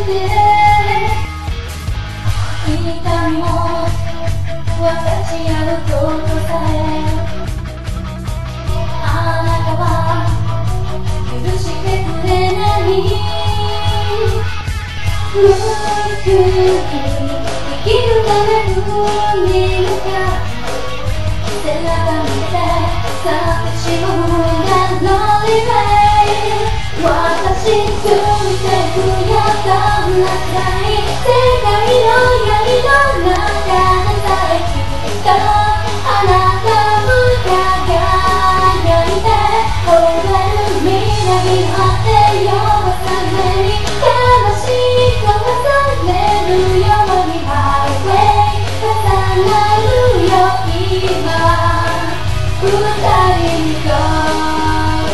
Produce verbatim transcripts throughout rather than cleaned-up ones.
痛みも分かち合うことさえあなたは許してくれない。無く生きるために向か背中見て寂しむが乗り場へ私ついてくやったんなくらい世界の闇の中でさえきっとあなたも輝いて溺れる未来の果てよさめに悲しいと重ねるようにハイウェイ重なるよ今二人の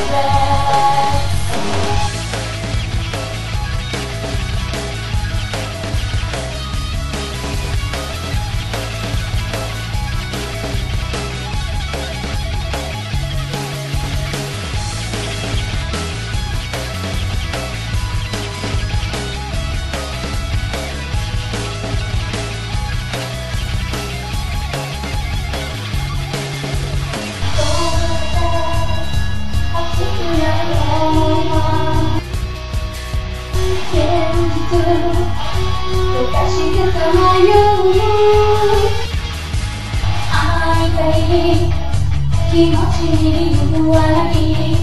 溶かしてさまよう会いたい気持ちに言わない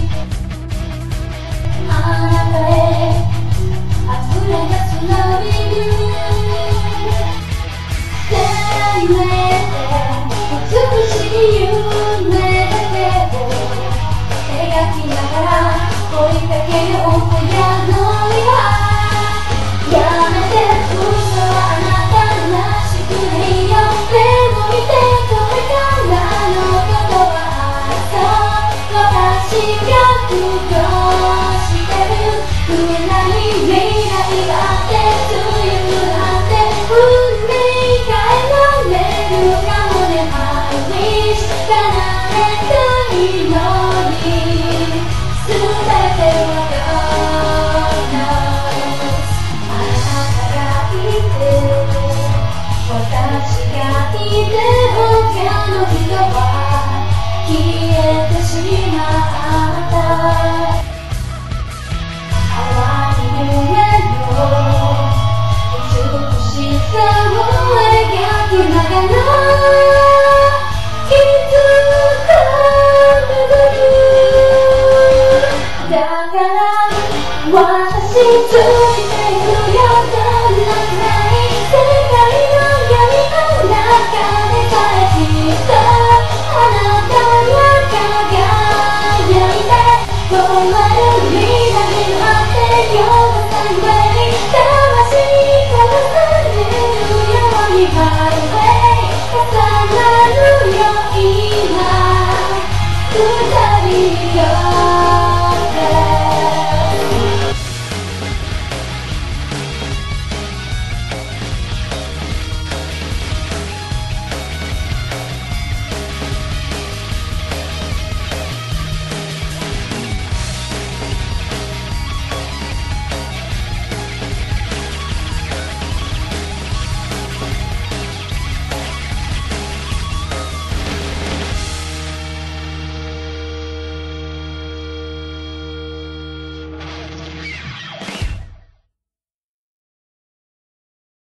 あなたへ溢れ出す涙せめて美しい夢だけを描きながら追いかけようとやのりはやめて嘘はあなたらしくないよでも見てこれからのことはそう私が苦労してる暗い未来があって強くなって運命変えられるかもね I wish 叶えたいの